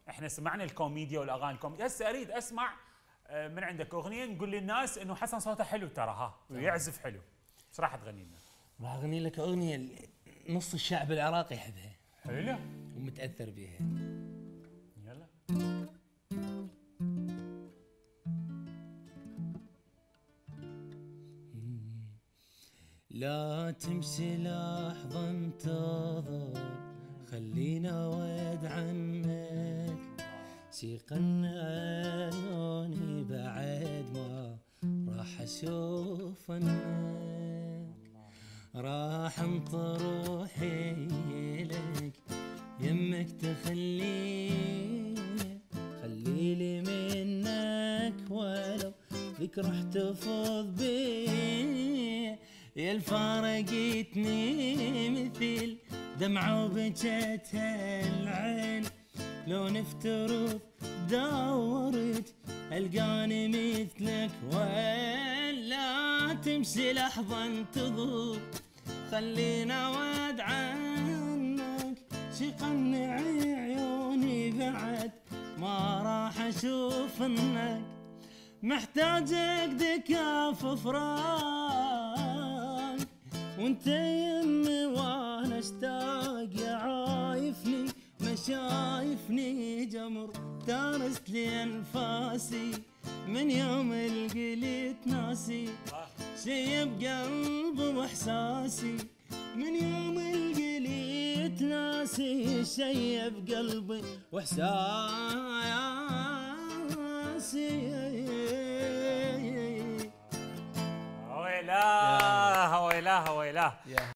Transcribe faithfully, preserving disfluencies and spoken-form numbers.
احنا سمعنا الكوميديا والاغاني الكوميديا، هسه اريد اسمع من عندك اغنيه نقول للناس انه حسن صوته حلو ترى، ها ويعزف حلو. ايش راح تغني لنا؟ راح اغني لك اغنيه نص الشعب العراقي يحبها. حلو. ومتاثر بها. يلا. لا تمشي لحظة انتظر، خلينا ود عنك، شيقن عيوني بعد ما راح اشوف انك، راح انطر روحي لك يمك تخلي، خليلي منك ولو ذكرى احتفظ بي، يا الفارقتني مثل دمعة وبجتها العين، لو نفترض دورت القاني مثلك، ولا تمشي لحظة انتظر، خلينا ود عنك، شقنعي عيوني بعد ما راح اشوف انك، محتاجك دكاف فراق، وانت يمي وانا اشتاق، يا عايفني ما شايفني جمر دارست لي انفاسي، من يوم القليت ناسي شي بقلبي واحساسي، من يوم القليت ناسي شي بقلبي واحساسي.